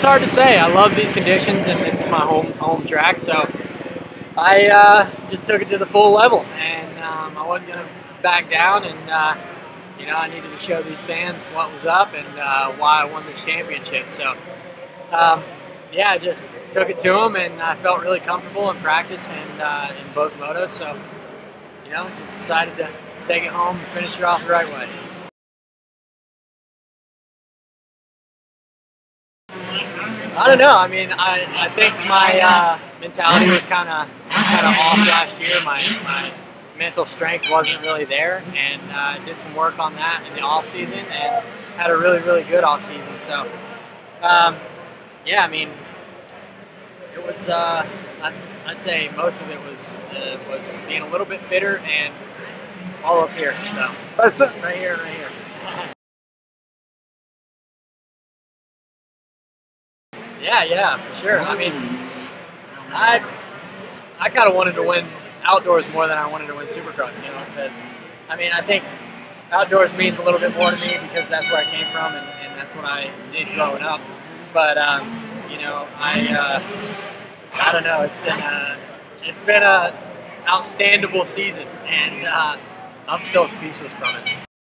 It's hard to say. I love these conditions, and this is my home track, so I just took it to the full level, and I wasn't gonna back down, and you know, I needed to show these fans what was up and why I won this championship. So yeah, I just took it to them, and I felt really comfortable in practice and in both motos. So you know, just decided to take it home and finish it off the right way. I don't know. I mean, I think my mentality was kind of off last year. My mental strength wasn't really there, and I did some work on that in the off season and had a really good off season. So yeah, I mean, it was I'd say most of it was being a little bit fitter and all up here. So That's it. right here, right here. Yeah, for sure. I mean, I kind of wanted to win outdoors more than I wanted to win Supercross, you know, because, I mean, I think outdoors means a little bit more to me because that's where I came from and that's what I did growing up. But, you know, I don't know, it's been a outstandable season, and I'm still speechless from it.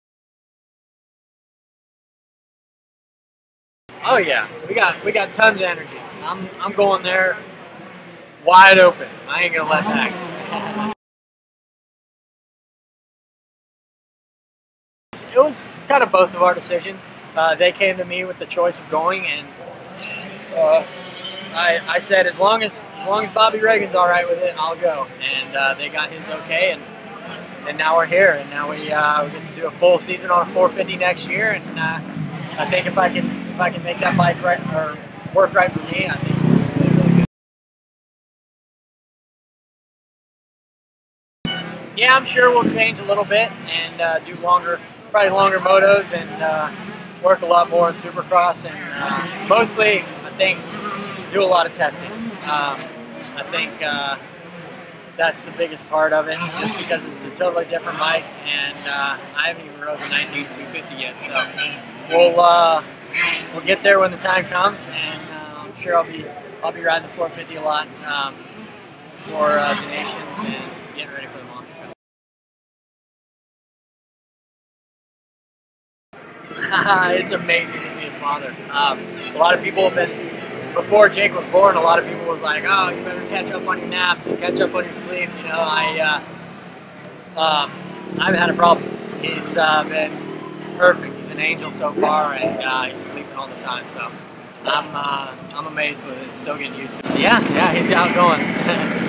Oh yeah, we got tons of energy. I'm going there wide open. I ain't gonna let back. It was kind of both of our decisions. They came to me with the choice of going, and I said as long as Bobby Reagan's all right with it, I'll go. And they got his okay, and now we're here, and now we get to do a full season on a 450 next year, and I think if I can make that bike right or work right for me, I think it's really good. Yeah, I'm sure we'll change a little bit and do probably longer motos, and work a lot more in Supercross, and mostly I think do a lot of testing. I think that's the biggest part of it, just because it's a totally different bike, and I haven't even rode the 19250 yet, so we'll get there when the time comes, and I'm sure I'll be riding the 450 a lot for the nations and getting ready for the monster. It's amazing to be a father. A lot of people have been, before Jake was born, a lot of people was like, oh, you better catch up on your naps and catch up on your sleep. You know, I haven't had a problem. He's been perfect. He's an angel so far, and he's sleeping all the time. So I'm amazed with it. Still getting used to it. Yeah, he's outgoing.